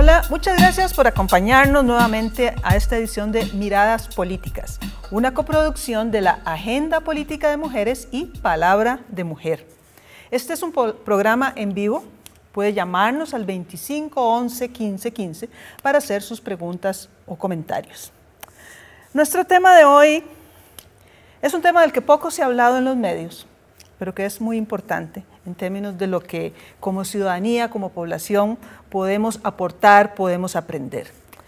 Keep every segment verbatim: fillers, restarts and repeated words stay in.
Hola, muchas gracias por acompañarnos nuevamente a esta edición de Miradas Políticas, una coproducción de la Agenda Política de Mujeres y Palabra de Mujer. Este es un programa en vivo, puede llamarnos al veinticinco once quince quince para hacer sus preguntas o comentarios. Nuestro tema de hoy es un tema del que poco se ha hablado en los medios, pero que es muy importante en términos de lo que como ciudadanía, como población, podemos aportar, podemos aprender.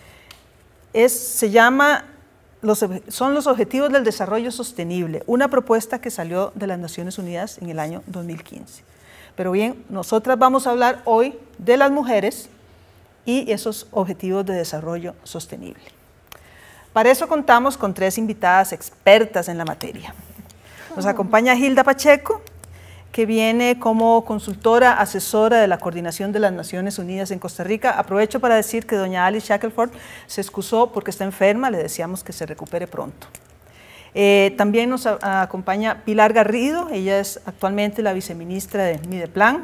Es, se llama, los, son los Objetivos del Desarrollo Sostenible, una propuesta que salió de las Naciones Unidas en el año dos mil quince. Pero bien, nosotras vamos a hablar hoy de las mujeres y esos Objetivos de Desarrollo Sostenible. Para eso contamos con tres invitadas expertas en la materia. Nos acompaña Hilda Pacheco, que viene como consultora asesora de la Coordinación de las Naciones Unidas en Costa Rica. Aprovecho para decir que doña Alice Shackelford se excusó porque está enferma, le deseamos que se recupere pronto. Eh, también nos a, a acompaña Pilar Garrido, ella es actualmente la viceministra de Mideplan,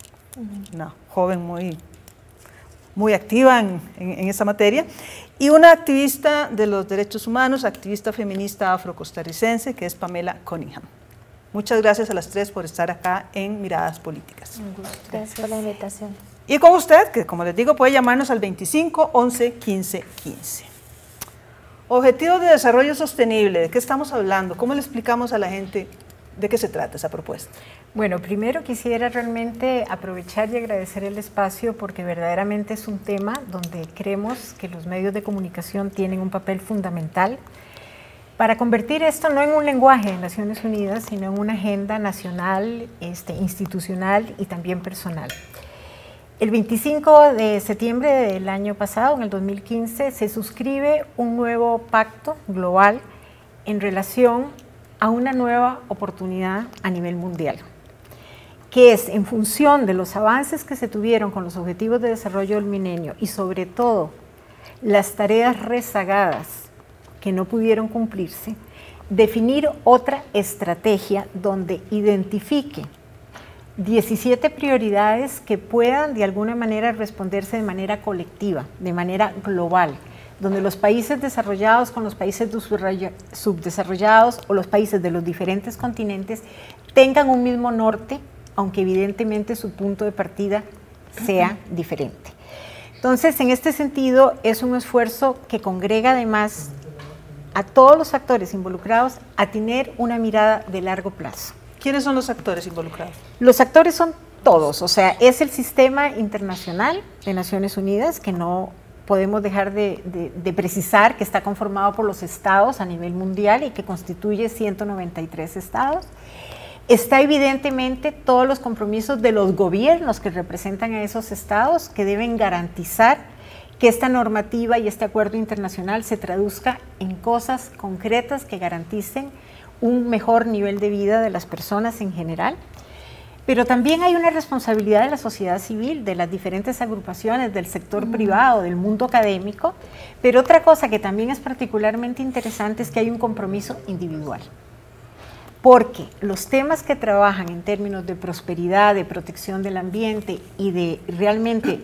una joven muy, muy activa en, en, en esta materia, y una activista de los derechos humanos, activista feminista afrocostarricense, que es Pamela Cunningham. Muchas gracias a las tres por estar acá en Miradas Políticas. Un gusto. Gracias por la invitación. Y con usted, que como les digo, puede llamarnos al veinticinco once quince quince. Objetivos de Desarrollo Sostenible, ¿de qué estamos hablando? ¿Cómo le explicamos a la gente de qué se trata esa propuesta? Bueno, primero quisiera realmente aprovechar y agradecer el espacio porque verdaderamente es un tema donde creemos que los medios de comunicación tienen un papel fundamental para convertir esto no en un lenguaje de Naciones Unidas, sino en una agenda nacional, este, institucional y también personal. El veinticinco de septiembre del año pasado, en el dos mil quince, se suscribe un nuevo pacto global en relación a una nueva oportunidad a nivel mundial, que es en función de los avances que se tuvieron con los Objetivos de Desarrollo del Milenio y sobre todo las tareas rezagadas que no pudieron cumplirse, definir otra estrategia donde identifique diecisiete prioridades que puedan de alguna manera responderse de manera colectiva, de manera global, donde los países desarrollados con los países subdesarrollados o los países de los diferentes continentes tengan un mismo norte, aunque evidentemente su punto de partida sea diferente. Entonces, en este sentido, es un esfuerzo que congrega además a todos los actores involucrados a tener una mirada de largo plazo. ¿Quiénes son los actores involucrados? Los actores son todos, o sea, es el sistema internacional de Naciones Unidas, que no podemos dejar de, de, de precisar que está conformado por los estados a nivel mundial y que constituye ciento noventa y tres estados. Está evidentemente todos los compromisos de los gobiernos que representan a esos estados, que deben garantizar que esta normativa y este acuerdo internacional se traduzca en cosas concretas que garanticen un mejor nivel de vida de las personas en general. Pero también hay una responsabilidad de la sociedad civil, de las diferentes agrupaciones, del sector privado, del mundo académico. Pero otra cosa que también es particularmente interesante es que hay un compromiso individual. Porque los temas que trabajan en términos de prosperidad, de protección del ambiente y de realmente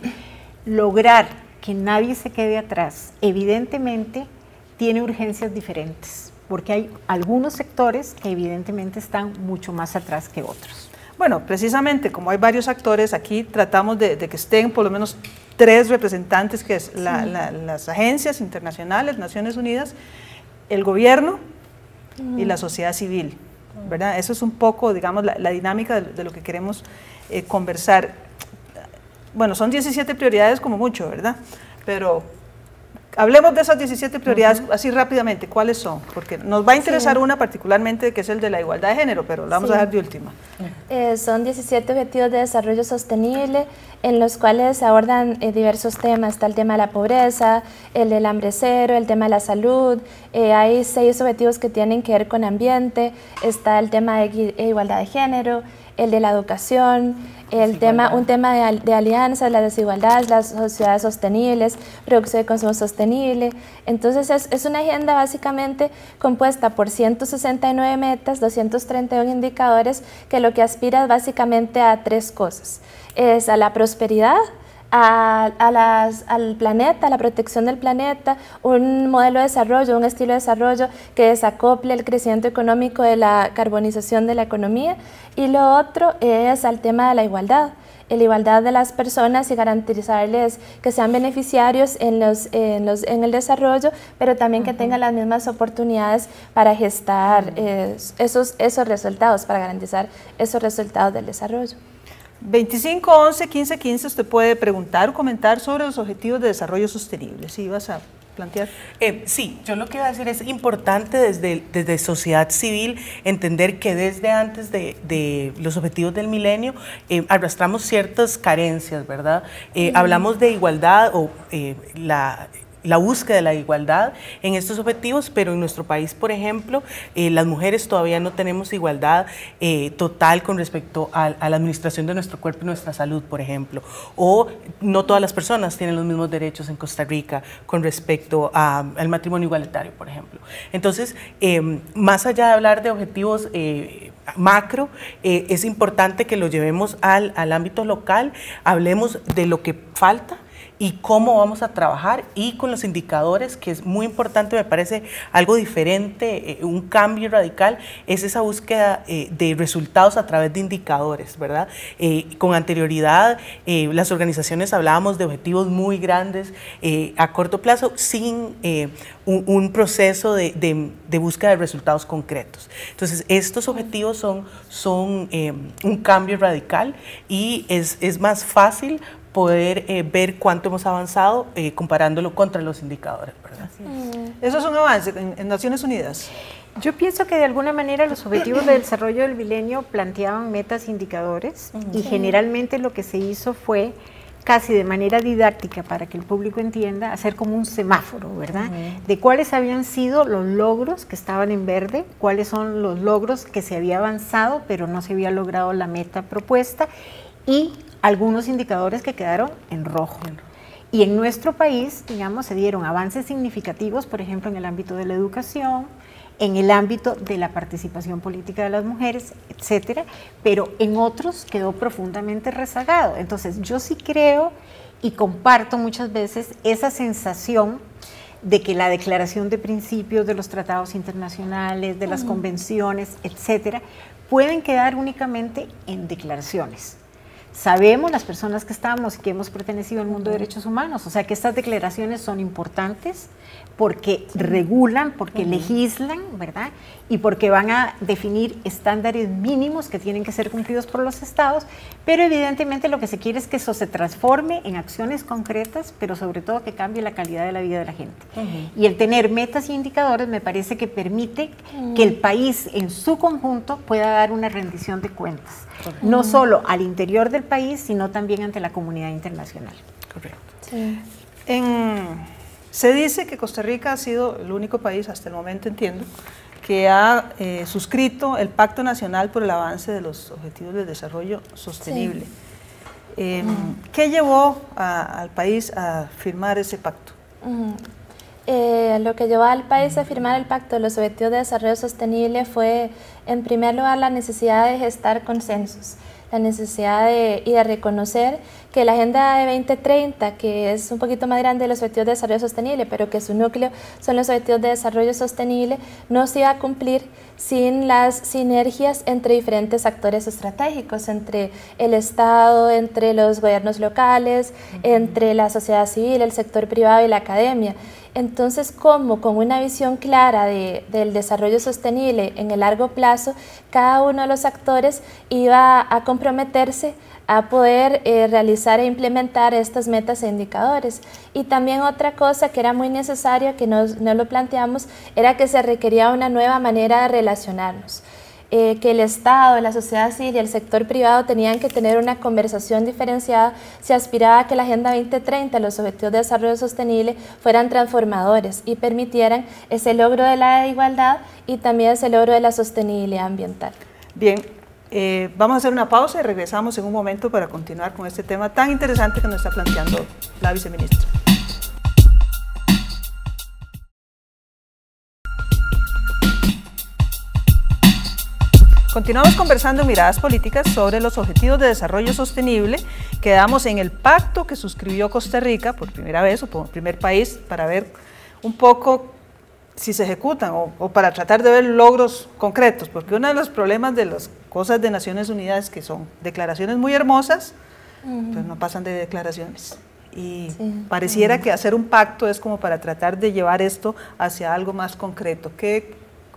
lograr que nadie se quede atrás, evidentemente tiene urgencias diferentes, porque hay algunos sectores que evidentemente están mucho más atrás que otros. Bueno, precisamente como hay varios actores, aquí tratamos de, de que estén por lo menos tres representantes, que es la, sí. la, las agencias internacionales, Naciones Unidas, el gobierno mm. y la sociedad civil, ¿verdad? Eso es un poco, digamos, la, la dinámica de, de lo que queremos eh, conversar. Bueno, son diecisiete prioridades como mucho, ¿verdad? Pero hablemos de esas diecisiete prioridades uh-huh. así rápidamente. ¿Cuáles son? Porque nos va a interesar sí. una particularmente, que es el de la igualdad de género, pero la vamos sí. a dejar de última. Eh, son diecisiete Objetivos de Desarrollo Sostenible, en los cuales se abordan eh, diversos temas. Está el tema de la pobreza, el del hambre cero, el tema de la salud. Eh, hay seis objetivos que tienen que ver con ambiente. Está el tema de igualdad de género, el de la educación, el tema, un tema de, de alianzas, las desigualdades, las sociedades sostenibles, producción y consumo sostenible. Entonces es, es una agenda básicamente compuesta por ciento sesenta y nueve metas, doscientos treinta y uno indicadores, que lo que aspira es básicamente a tres cosas. Es a la prosperidad, a, a las, al planeta, a la protección del planeta, un modelo de desarrollo, un estilo de desarrollo que desacople el crecimiento económico de la carbonización de la economía, y lo otro es al tema de la igualdad. La igualdad de las personas y garantizarles que sean beneficiarios en, los, en, los, en el desarrollo, pero también que tengan las mismas oportunidades para gestar eh, esos, esos resultados, para garantizar esos resultados del desarrollo. veinticinco, once, quince, quince, usted puede preguntar o comentar sobre los objetivos de desarrollo sostenible. ¿Sí vas a plantear? Eh, sí, yo lo que iba a decir es importante desde, desde sociedad civil entender que desde antes de, de los objetivos del milenio eh, arrastramos ciertas carencias, ¿verdad? Eh, mm. Hablamos de igualdad o eh, la... la búsqueda de la igualdad en estos objetivos, pero en nuestro país, por ejemplo, eh, las mujeres todavía no tenemos igualdad eh, total con respecto a, a la administración de nuestro cuerpo y nuestra salud, por ejemplo, o no todas las personas tienen los mismos derechos en Costa Rica con respecto a, al matrimonio igualitario, por ejemplo. Entonces, eh, más allá de hablar de objetivos eh, macro, eh, es importante que lo llevemos al, al ámbito local, hablemos de lo que falta y cómo vamos a trabajar, y con los indicadores, que es muy importante, me parece algo diferente, eh, un cambio radical, es esa búsqueda eh, de resultados a través de indicadores, ¿verdad? Eh, con anterioridad, eh, las organizaciones hablábamos de objetivos muy grandes eh, a corto plazo, sin eh, un, un proceso de, de, de búsqueda de resultados concretos. Entonces, estos objetivos son, son eh, un cambio radical, y es, es más fácil poder eh, ver cuánto hemos avanzado eh, comparándolo contra los indicadores, ¿verdad? Mm. Eso es un avance en, en Naciones Unidas. Yo pienso que de alguna manera los objetivos de desarrollo del milenio planteaban metas e indicadores, uh-huh. y generalmente lo que se hizo fue casi de manera didáctica, para que el público entienda, hacer como un semáforo, ¿verdad? Uh-huh. De cuáles habían sido los logros que estaban en verde, cuáles son los logros que se había avanzado pero no se había logrado la meta propuesta, y algunos indicadores que quedaron en rojo. Y en nuestro país, digamos, se dieron avances significativos, por ejemplo, en el ámbito de la educación, en el ámbito de la participación política de las mujeres, etcétera, pero en otros quedó profundamente rezagado. Entonces, yo sí creo y comparto muchas veces esa sensación de que la declaración de principios de los tratados internacionales, de las uh-huh. convenciones, etcétera, pueden quedar únicamente en declaraciones. Sabemos las personas que estamos y que hemos pertenecido al mundo de derechos humanos, o sea que estas declaraciones son importantes porque sí. regulan, porque uh-huh. legislan, ¿verdad? Y porque van a definir estándares mínimos que tienen que ser cumplidos por los estados, pero evidentemente lo que se quiere es que eso se transforme en acciones concretas, pero sobre todo que cambie la calidad de la vida de la gente. Uh-huh. Y el tener metas y indicadores me parece que permite uh-huh. que el país en su conjunto pueda dar una rendición de cuentas, uh-huh. no solo al interior del país, sino también ante la comunidad internacional. Correcto. Sí. En... Se dice que Costa Rica ha sido el único país, hasta el momento entiendo, que ha eh, suscrito el Pacto Nacional por el Avance de los Objetivos de Desarrollo Sostenible. Sí. Eh, uh-huh. ¿Qué llevó a, al país a firmar ese pacto? Uh-huh. eh, lo que llevó al país a firmar el Pacto de los Objetivos de Desarrollo Sostenible fue, en primer lugar, la necesidad de gestar consensos, la necesidad de, y de reconocer que la Agenda de veinte treinta, que es un poquito más grande de los Objetivos de Desarrollo Sostenible, pero que su núcleo son los Objetivos de Desarrollo Sostenible, no se iba a cumplir sin las sinergias entre diferentes actores estratégicos, entre el Estado, entre los gobiernos locales, uh-huh. entre la sociedad civil, el sector privado y la academia. Entonces, ¿cómo? Con una visión clara de, del desarrollo sostenible en el largo plazo, cada uno de los actores iba a comprometerse a poder eh, realizar e implementar estas metas e indicadores. Y también otra cosa que era muy necesaria, que no, no lo planteamos, era que se requería una nueva manera de relacionarnos. Eh, que el Estado, la sociedad civil y el sector privado tenían que tener una conversación diferenciada si aspiraba a que la Agenda veinte treinta, los Objetivos de Desarrollo Sostenible, fueran transformadores y permitieran ese logro de la igualdad y también ese logro de la sostenibilidad ambiental. Bien, eh, vamos a hacer una pausa y regresamos en un momento para continuar con este tema tan interesante que nos está planteando la viceministra. Continuamos conversando en Miradas Políticas sobre los Objetivos de Desarrollo Sostenible. Quedamos en el pacto que suscribió Costa Rica por primera vez o por primer país para ver un poco si se ejecutan o, o para tratar de ver logros concretos, porque uno de los problemas de las cosas de Naciones Unidas es que son declaraciones muy hermosas, uh-huh. pues no pasan de declaraciones. Y sí. pareciera uh-huh. que hacer un pacto es como para tratar de llevar esto hacia algo más concreto. ¿Qué,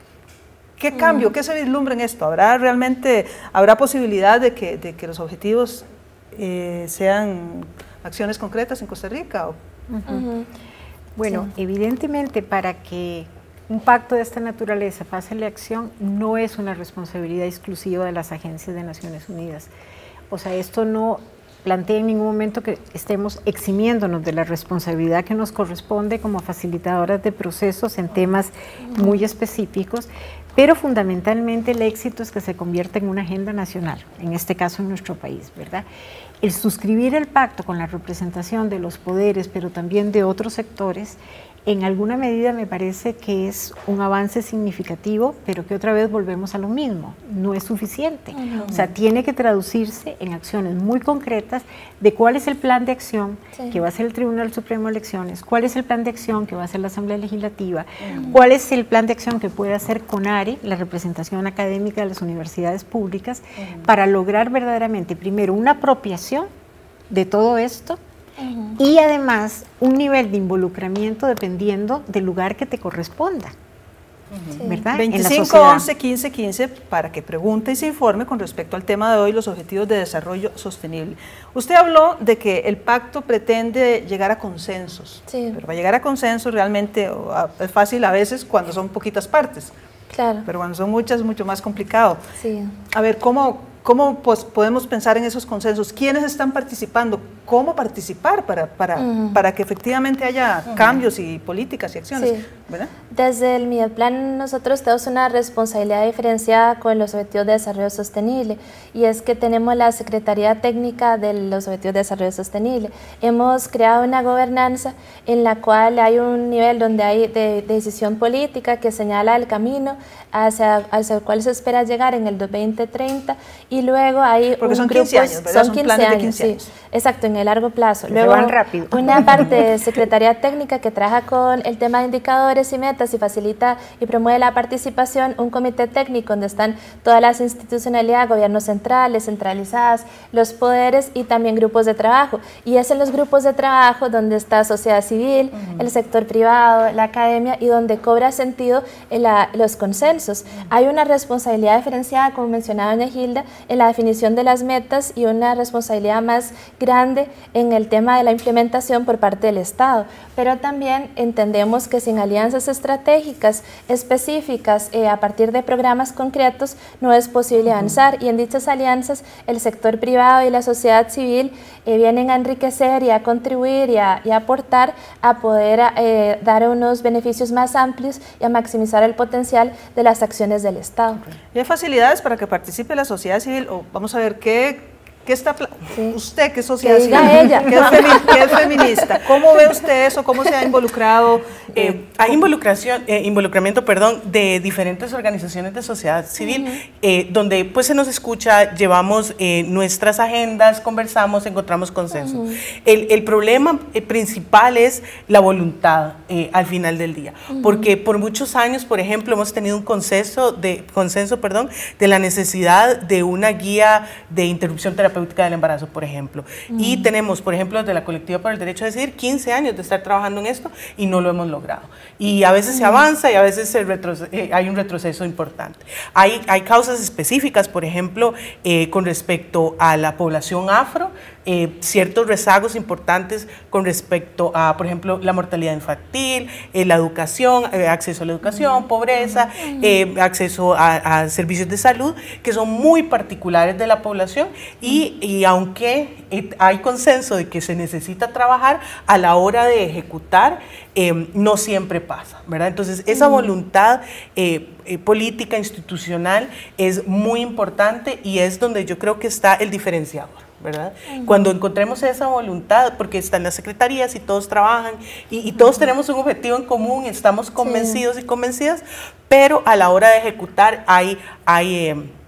qué cambio, uh-huh. qué se vislumbra en esto? ¿Habrá realmente, habrá posibilidad de que, de que los objetivos eh, sean acciones concretas en Costa Rica? O? Uh-huh. Uh-huh. Bueno, sí. evidentemente para que un pacto de esta naturaleza pase a la acción no es una responsabilidad exclusiva de las agencias de Naciones Unidas. O sea, esto no plantea en ningún momento que estemos eximiéndonos de la responsabilidad que nos corresponde como facilitadoras de procesos en temas muy específicos, pero fundamentalmente el éxito es que se convierta en una agenda nacional, en este caso en nuestro país, ¿verdad? El suscribir el pacto con la representación de los poderes, pero también de otros sectores, en alguna medida me parece que es un avance significativo, pero que otra vez volvemos a lo mismo, no es suficiente. Uh-huh. O sea, tiene que traducirse en acciones muy concretas de cuál es el plan de acción sí. que va a hacer el Tribunal Supremo de Elecciones, cuál es el plan de acción que va a hacer la Asamblea Legislativa, uh-huh. cuál es el plan de acción que puede hacer CONARE, la representación académica de las universidades públicas, uh-huh. para lograr verdaderamente, primero, una apropiación de todo esto, Uh-huh. y además un nivel de involucramiento dependiendo del lugar que te corresponda, uh-huh. ¿verdad? veinticinco, once, quince, quince para que pregunte y se informe con respecto al tema de hoy, los Objetivos de Desarrollo Sostenible. Usted habló de que el pacto pretende llegar a consensos, sí. pero para llegar a consensos realmente es fácil a veces cuando son poquitas partes, claro. pero cuando son muchas es mucho más complicado. Sí. A ver, ¿cómo... ¿Cómo pues, podemos pensar en esos consensos? ¿Quiénes están participando? ¿Cómo participar para, para, uh-huh. para que efectivamente haya uh-huh. cambios y políticas y acciones? Sí. ¿Verdad? Desde el MIDEPLAN nosotros tenemos una responsabilidad diferenciada con los Objetivos de Desarrollo Sostenible, y es que tenemos la Secretaría Técnica de los Objetivos de Desarrollo Sostenible. Hemos creado una gobernanza en la cual hay un nivel donde hay de, de decisión política que señala el camino hacia, hacia el cual se espera llegar en el veinte treinta, y luego hay Porque un son grupo, quince años, ¿verdad? Son quince quince años, años, quince años. Sí, exacto, en el largo plazo. Se luego van rápido. Una parte de Secretaría Técnica que trabaja con el tema de indicadores y metas y facilita y promueve la participación, un comité técnico donde están todas las institucionalidades, gobiernos centrales, centralizadas, los poderes y también grupos de trabajo. Y es en los grupos de trabajo donde está sociedad civil, uh-huh. el sector privado, la academia, y donde cobra sentido en la, los consensos. Uh-huh. Hay una responsabilidad diferenciada, como mencionaba doña Gilda, en la definición de las metas y una responsabilidad más grande en el tema de la implementación por parte del Estado. Pero también entendemos que sin alianzas estratégicas específicas eh, a partir de programas concretos no es posible uh-huh. avanzar, y en dichas alianzas el sector privado y la sociedad civil eh, vienen a enriquecer y a contribuir y a, y a aportar a poder eh, dar unos beneficios más amplios y a maximizar el potencial de las acciones del Estado. ¿Y hay facilidades para que participe la sociedad civil? O vamos a ver, ¿qué, qué está sí. usted, que es sociedad que civil, ella. ¿Qué, es femi, ¿qué es feminista? ¿Cómo ve usted eso? ¿Cómo se ha involucrado? Eh, hay involucración, eh, involucramiento perdón, de diferentes organizaciones de sociedad civil, uh-huh. eh, donde pues se nos escucha, llevamos eh, nuestras agendas, conversamos, encontramos consenso. Uh-huh. el, el problema eh, principal es la voluntad eh, al final del día, uh-huh. porque por muchos años, por ejemplo, hemos tenido un consenso de, consenso, perdón, de la necesidad de una guía de interrupción terapéutica del embarazo, por ejemplo. Uh-huh. Y tenemos, por ejemplo, desde la Colectiva por el Derecho a Decidir, quince años de estar trabajando en esto y no lo hemos logrado. Y a veces se avanza y a veces se retroce- eh, hay un retroceso importante. Hay, hay causas específicas, por ejemplo, eh, con respecto a la población afro, eh, ciertos rezagos importantes con respecto a, por ejemplo, la mortalidad infantil, eh, la educación, eh, acceso a la educación, pobreza, eh, acceso a, a servicios de salud, que son muy particulares de la población, y, y aunque eh, hay consenso de que se necesita trabajar, a la hora de ejecutar, eh, no siempre pasa, ¿verdad? Entonces, esa voluntad eh, eh, política, institucional, es muy importante, y es donde yo creo que está el diferenciador, ¿verdad? Uh-huh. Cuando encontremos esa voluntad, porque están las secretarías y todos trabajan y, y todos uh-huh. tenemos un objetivo en común, estamos convencidos sí. y convencidas, pero a la hora de ejecutar hay, hay, eh,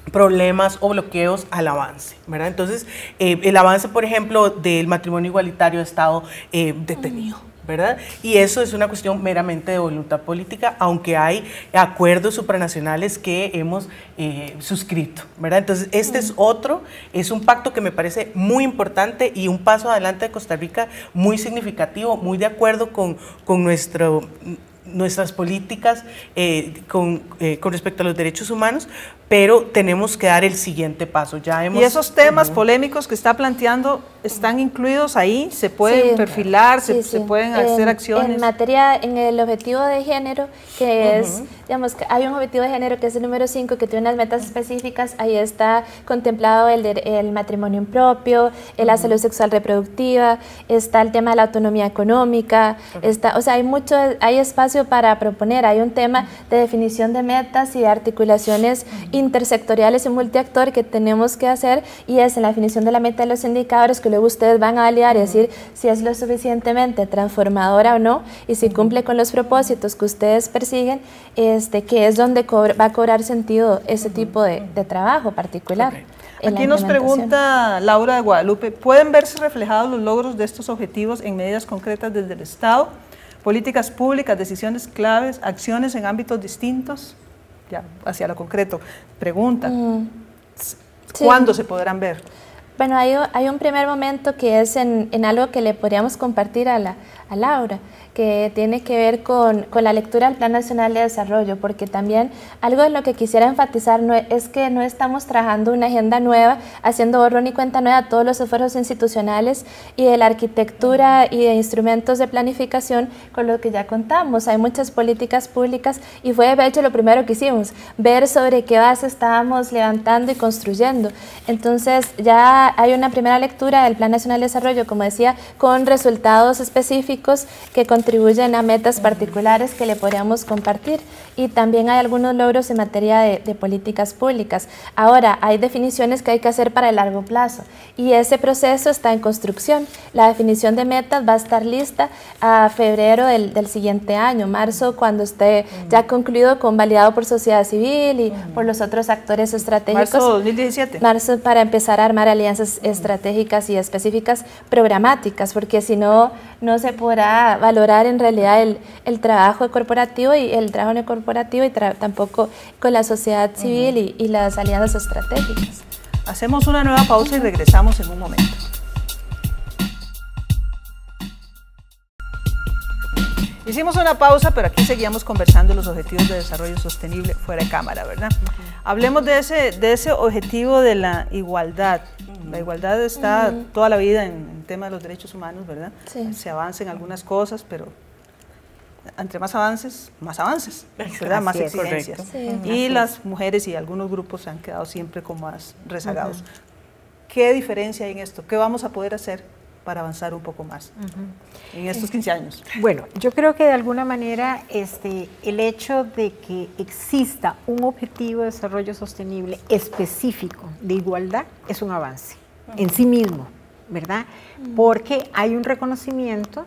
problemas o bloqueos al avance, ¿verdad? Entonces, eh, el avance, por ejemplo, del matrimonio igualitario ha estado eh, detenido, ¿verdad? Y eso es una cuestión meramente de voluntad política, aunque hay acuerdos supranacionales que hemos eh, suscrito, ¿verdad? Entonces, este es otro, es un pacto que me parece muy importante y un paso adelante de Costa Rica muy significativo, muy de acuerdo con, con nuestro... nuestras políticas eh, con, eh, con respecto a los derechos humanos, pero tenemos que dar el siguiente paso. Ya hemos, y esos temas uh-huh. polémicos que está planteando están incluidos ahí, se pueden sí, perfilar, sí, se, sí. se pueden hacer en, acciones. En materia, en el objetivo de género, que uh-huh. es, digamos, que hay un objetivo de género que es el número cinco, que tiene unas metas específicas, ahí está contemplado el, de, el matrimonio impropio, uh-huh. la salud sexual reproductiva, está el tema de la autonomía económica, uh-huh. está, o sea, hay mucho, hay espacio para proponer, hay un tema de definición de metas y de articulaciones uh-huh. intersectoriales y multiactor que tenemos que hacer, y es en la definición de la meta de los indicadores que luego ustedes van a validar y decir si es lo suficientemente transformadora o no, y si cumple con los propósitos que ustedes persiguen, este, que es donde va a cobrar sentido ese tipo de, de trabajo particular. Okay. Aquí nos pregunta Laura de Guadalupe, ¿pueden verse reflejados los logros de estos objetivos en medidas concretas desde el Estado? Políticas públicas, decisiones claves, acciones en ámbitos distintos, ya hacia lo concreto. Pregunta, mm, ¿cuándo sí. se podrán ver? Bueno, hay, hay un primer momento que es en, en algo que le podríamos compartir a, la, a Laura, que tiene que ver con, con la lectura del Plan Nacional de Desarrollo, porque también algo de lo que quisiera enfatizar no, es que no estamos trabajando una agenda nueva, haciendo borrón y cuenta nueva a todos los esfuerzos institucionales y de la arquitectura y de instrumentos de planificación con lo que ya contamos. Hay muchas políticas públicas y fue de hecho lo primero que hicimos, ver sobre qué base estábamos levantando y construyendo. Entonces ya hay una primera lectura del Plan Nacional de Desarrollo, como decía, con resultados específicos que contribuyen a metas particulares que le podríamos compartir, y también hay algunos logros en materia de, de políticas públicas. Ahora, hay definiciones que hay que hacer para el largo plazo y ese proceso está en construcción. La definición de metas va a estar lista a febrero del, del siguiente año, marzo, cuando esté ya concluido, convalidado por sociedad civil y por los otros actores estratégicos. Marzo dos mil diecisiete. Marzo, para empezar a armar alianzas estratégicas y específicas programáticas, porque si no, no se podrá valorar en realidad el, el trabajo corporativo y el trabajo no corporativo y tampoco con la sociedad civil uh-huh. y, y las alianzas estratégicas. Hacemos una nueva pausa y regresamos en un momento. Hicimos una pausa, pero aquí seguíamos conversando los objetivos de desarrollo sostenible fuera de cámara, ¿verdad? Uh-huh. Hablemos de ese, de ese objetivo de la igualdad. Uh-huh. La igualdad está uh-huh. toda la vida en el tema de los derechos humanos, ¿verdad? Sí. Se avanza en algunas cosas, pero entre más avances, más avances, ¿verdad? Más exigencias. Sí. Y Así las mujeres y algunos grupos se han quedado siempre como más rezagados. Uh-huh. ¿Qué diferencia hay en esto? ¿Qué vamos a poder hacer para avanzar un poco más uh-huh. en estos quince años? Bueno, yo creo que de alguna manera este, el hecho de que exista un objetivo de desarrollo sostenible específico de igualdad es un avance uh-huh. en sí mismo, ¿verdad? Uh-huh. Porque hay un reconocimiento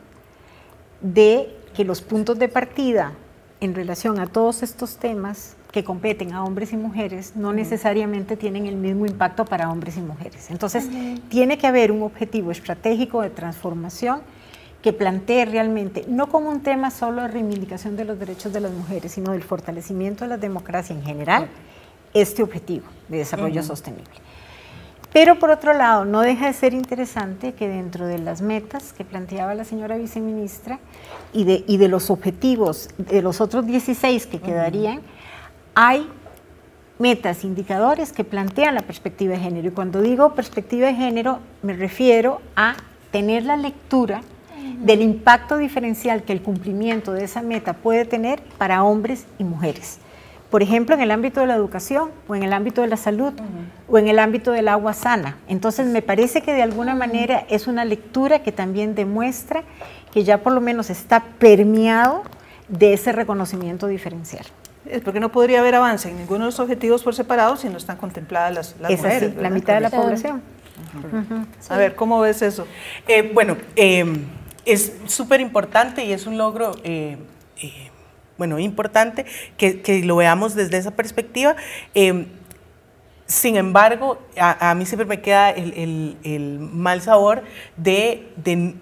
de que los puntos de partida en relación a todos estos temas que competen a hombres y mujeres no uh-huh. necesariamente tienen el mismo impacto para hombres y mujeres. Entonces, uh-huh. tiene que haber un objetivo estratégico de transformación que plantee realmente, no como un tema solo de reivindicación de los derechos de las mujeres, sino del fortalecimiento de la democracia en general, uh-huh. este objetivo de desarrollo uh-huh. sostenible. Pero por otro lado, no deja de ser interesante que dentro de las metas que planteaba la señora viceministra y de, y de los objetivos de los otros dieciséis que uh-huh. quedarían, hay metas, indicadores que plantean la perspectiva de género. Y cuando digo perspectiva de género, me refiero a tener la lectura uh-huh. del impacto diferencial que el cumplimiento de esa meta puede tener para hombres y mujeres. Por ejemplo, en el ámbito de la educación, o en el ámbito de la salud, uh-huh. o en el ámbito del agua sana. Entonces, me parece que de alguna manera es una lectura que también demuestra que ya por lo menos está permeado de ese reconocimiento diferencial. Es porque no podría haber avance en ninguno de los objetivos por separado si no están contempladas las, las es mujeres. Así, la mitad de la población. Uh-huh. Uh-huh. Sí. A ver, ¿cómo ves eso? Eh, bueno, eh, es súper importante y es un logro eh, eh, bueno, importante que, que lo veamos desde esa perspectiva. Eh, sin embargo, a, a mí siempre me queda el, el, el mal sabor de, de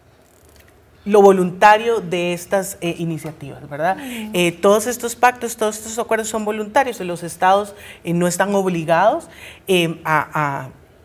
lo voluntario de estas eh, iniciativas, ¿verdad? Mm. Eh, todos estos pactos, todos estos acuerdos son voluntarios, los estados eh, no están obligados eh, a, a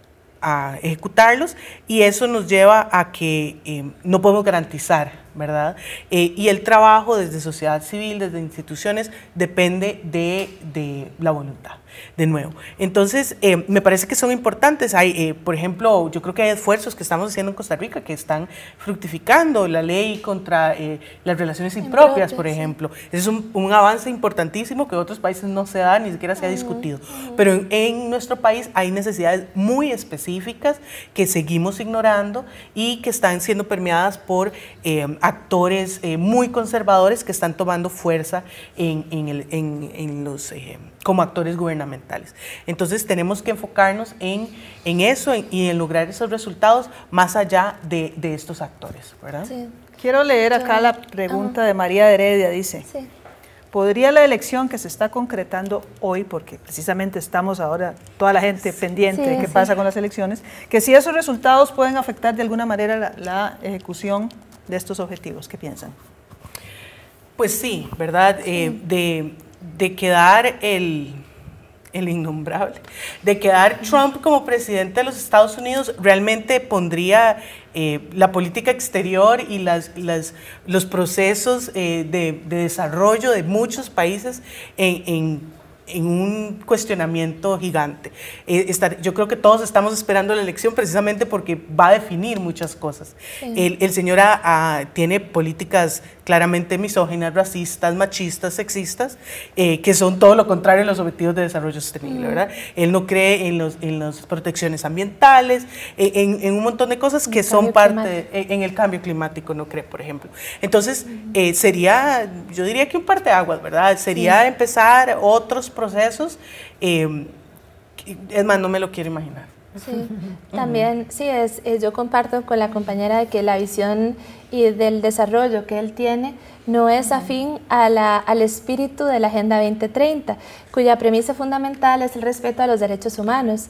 a ejecutarlos, y eso nos lleva a que eh, no podemos garantizar, ¿verdad? Eh, y el trabajo desde sociedad civil, desde instituciones, depende de, de la voluntad, de nuevo. Entonces, eh, me parece que son importantes. Hay, eh, por ejemplo, yo creo que hay esfuerzos que estamos haciendo en Costa Rica que están fructificando, la ley contra eh, las relaciones impropias, por ejemplo. Ese es un, un avance importantísimo que en otros países no se da, ni siquiera se ha discutido. Pero en, en nuestro país hay necesidades muy específicas que seguimos ignorando y que están siendo permeadas por eh, actores eh, muy conservadores que están tomando fuerza en, en, el, en, en los, eh, como actores gubernamentales. Entonces tenemos que enfocarnos en, en eso en, y en lograr esos resultados más allá de, de estos actores, ¿verdad? Sí. Quiero leer acá la pregunta uh-huh. de María de Heredia, dice, sí. ¿podría la elección que se está concretando hoy, porque precisamente estamos ahora, toda la gente pendiente sí, de qué sí. pasa con las elecciones, que si esos resultados pueden afectar de alguna manera la, la ejecución de estos objetivos? ¿Qué piensan? Pues sí, ¿verdad? Sí. Eh, de, de quedar el, el innombrable, de quedar Trump como presidente de los Estados Unidos, realmente pondría eh, la política exterior y las, las, los procesos eh, de, de desarrollo de muchos países en, en en un cuestionamiento gigante. Eh, estar, yo creo que todos estamos esperando la elección precisamente porque va a definir muchas cosas. Sí. El, el señor a, a, tiene políticas claramente misóginas, racistas, machistas, sexistas, eh, que son todo lo contrario a los objetivos de desarrollo sostenible, mm. ¿verdad? Él no cree en, los, en las protecciones ambientales, eh, en, en un montón de cosas que son parte, de, en, en el cambio climático no cree, por ejemplo. Entonces, mm. eh, sería, yo diría que un parteaguas, ¿verdad? Sería sí. empezar otros procesos, eh, es más, no me lo quiero imaginar. Sí, también, sí, es, es, yo comparto con la compañera de que la visión y del desarrollo que él tiene no es afín a la, al espíritu de la Agenda veinte treinta, cuya premisa fundamental es el respeto a los derechos humanos.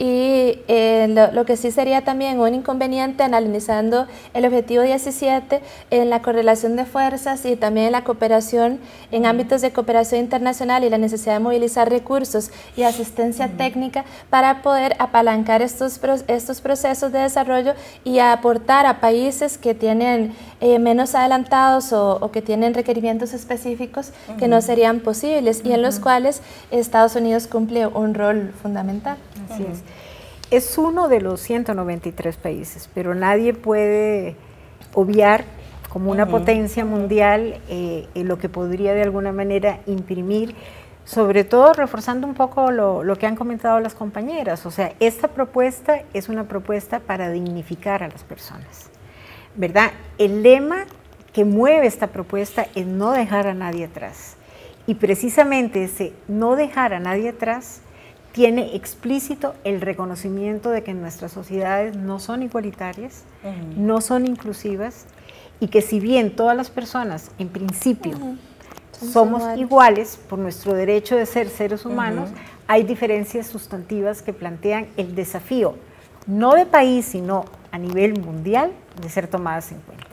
Y eh, lo, lo que sí sería también un inconveniente analizando el objetivo diecisiete en la correlación de fuerzas y también en la cooperación en ámbitos de cooperación internacional y la necesidad de movilizar recursos y asistencia uh-huh. técnica para poder apalancar estos, estos procesos de desarrollo y aportar a países que tienen eh, menos adelantados o, o que tienen requerimientos específicos uh-huh. que no serían posibles uh-huh. y en los cuales Estados Unidos cumple un rol fundamental. Así es. Es uno de los ciento noventa y tres países, pero nadie puede obviar como una uh-huh. potencia mundial eh, en lo que podría de alguna manera imprimir, sobre todo reforzando un poco lo, lo que han comentado las compañeras. O sea, esta propuesta es una propuesta para dignificar a las personas, ¿verdad? El lema que mueve esta propuesta es no dejar a nadie atrás. Y precisamente ese no dejar a nadie atrás tiene explícito el reconocimiento de que nuestras sociedades no son igualitarias, uh-huh. no son inclusivas, y que si bien todas las personas en principio uh-huh. somos iguales. iguales por nuestro derecho de ser seres humanos, uh-huh. hay diferencias sustantivas que plantean el desafío, no de país, sino a nivel mundial, de ser tomadas en cuenta.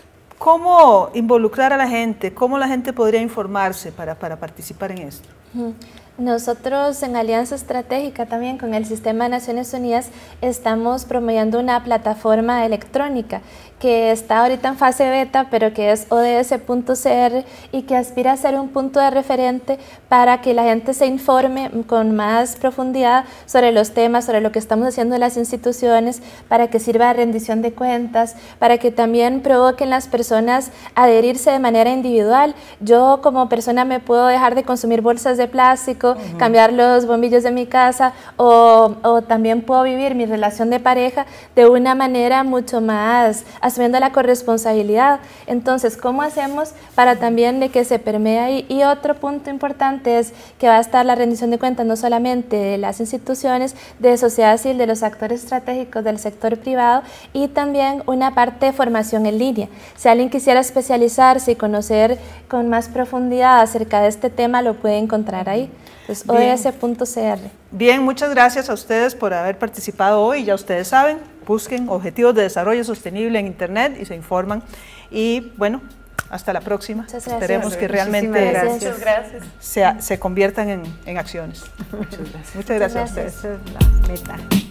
¿Cómo involucrar a la gente? ¿Cómo la gente podría informarse para, para participar en esto? Uh-huh. Nosotros en Alianza Estratégica también con el Sistema de Naciones Unidas estamos promoviendo una plataforma electrónica que está ahorita en fase beta, pero que es O D S punto C R y que aspira a ser un punto de referente para que la gente se informe con más profundidad sobre los temas, sobre lo que estamos haciendo en las instituciones, para que sirva de rendición de cuentas, para que también provoquen las personas a adherirse de manera individual. Yo como persona me puedo dejar de consumir bolsas de plástico, uh-huh. cambiar los bombillos de mi casa o, o también puedo vivir mi relación de pareja de una manera mucho más asumiendo la corresponsabilidad. Entonces, ¿cómo hacemos para también de que se permee ahí? Y otro punto importante es que va a estar la rendición de cuentas no solamente de las instituciones, de sociedad civil, de los actores estratégicos del sector privado y también una parte de formación en línea. Si alguien quisiera especializarse y conocer con más profundidad acerca de este tema, lo puede encontrar ahí. Entonces, O D S punto C R. Bien, muchas gracias a ustedes por haber participado hoy. Ya ustedes saben, busquen Objetivos de Desarrollo Sostenible en Internet y se informan. Y bueno, hasta la próxima. Muchas gracias. Esperemos que realmente Muchas gracias. Se, se conviertan en, en acciones. Muchas gracias. Muchas gracias, Muchas gracias. a ustedes. Esa es la meta.